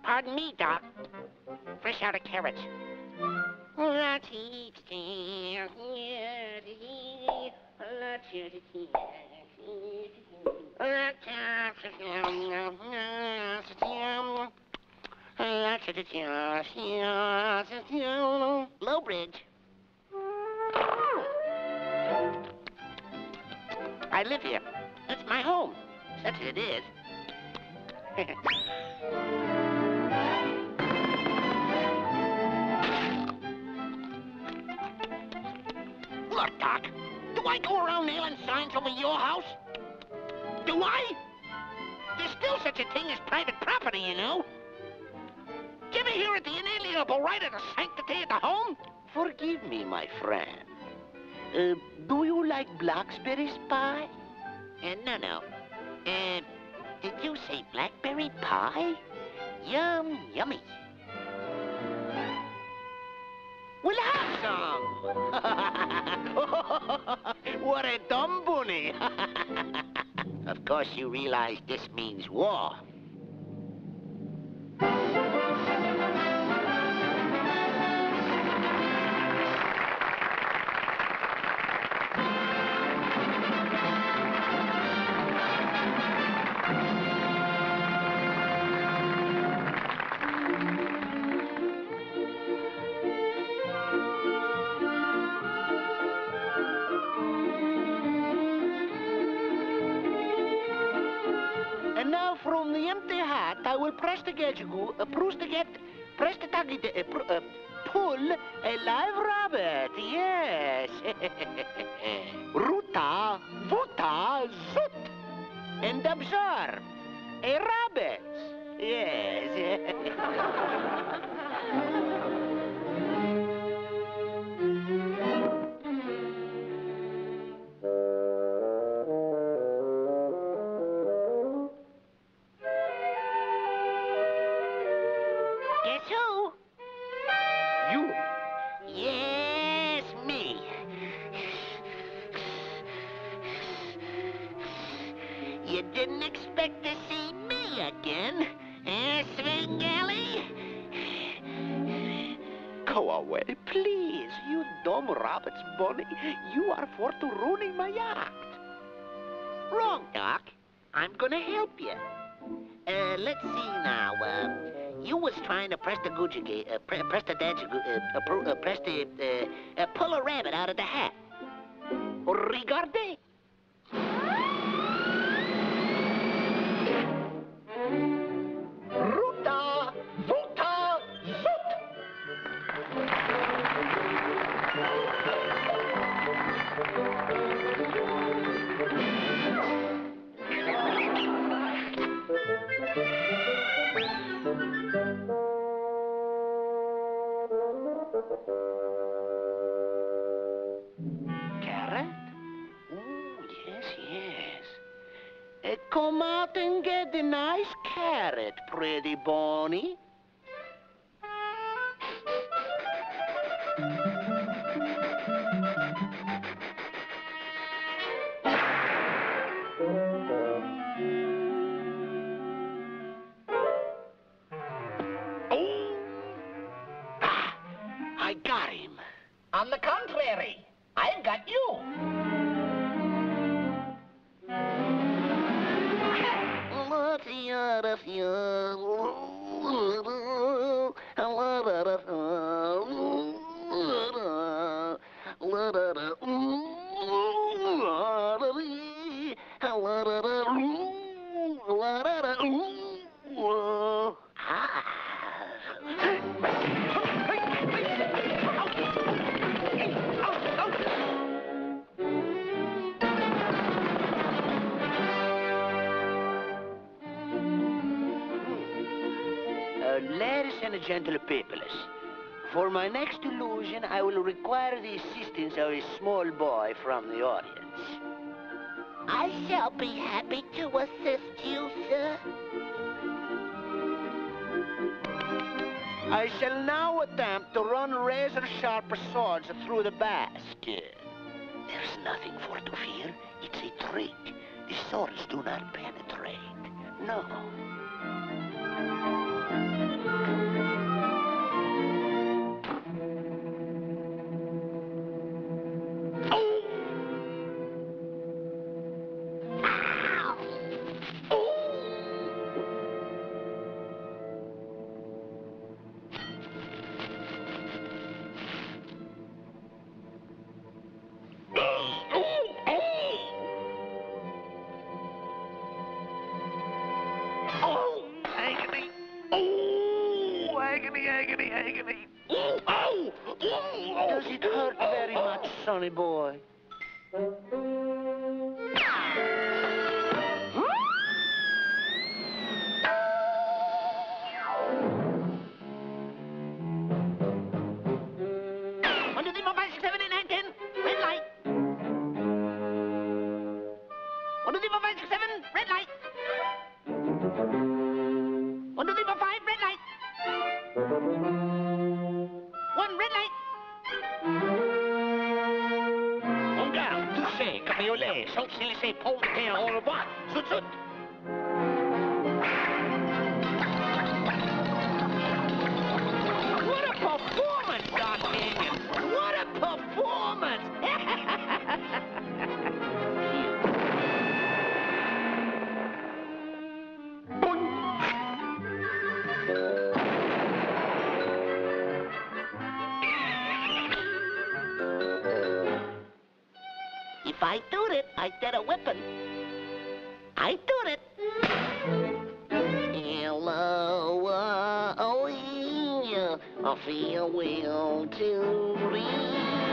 Pardon me, Doc. Fresh out of carrots. Lowbridge. I live here. It's my home. Such as it is. Look, Doc. Do I go around nailing signs over your house? Do I? There's still such a thing as private property, you know. Did you ever hear of the inalienable right of the sanctity of the home? Forgive me, my friend. Do you like blackberry pie? No. Did you say blackberry pie? Yum, yummy. We'll have some. What a dumb bunny. Of course you realize this means war. And now from the empty hat, I will press the pull a live rabbit, yes. Ruta, vuta, zut. And observe, a rabbit, yes. Guess who? You. Yes, me. You didn't expect to see me again, eh, Svengali? Go away, please, you dumb rabbit's bunny. You are for to ruining my yacht. Wrong, Doc. I'm gonna help you. Let's see now. You was trying to press the pull a rabbit out of the hat. Regardez. Ruta, vuta, zut. Carrot? Oh, yes. Come out and get a nice carrot, pretty Bonnie. I got him. On the contrary, I've got you. What's the other Ladies and gentle peoples, for my next illusion, I will require the assistance of a small boy from the audience. I shall be happy to assist you, sir. I shall now attempt to run razor-sharp swords through the basket. There's nothing for to fear. It's a trick. The swords do not penetrate. No. agony, agony. Oh, oh, oh. Does it hurt very much, sonny boy? Red light. 1, 2, 3, 4, 5, red light. 1, red light. On garde, touché, cabriolet, sauf s'il laissait pompe de terre, au revoir. Zout, zout. What a performance, D'Artagnan! What a performance! If I do it, I get a weapon. I do it. Hello, oh yeah, I feel well to read.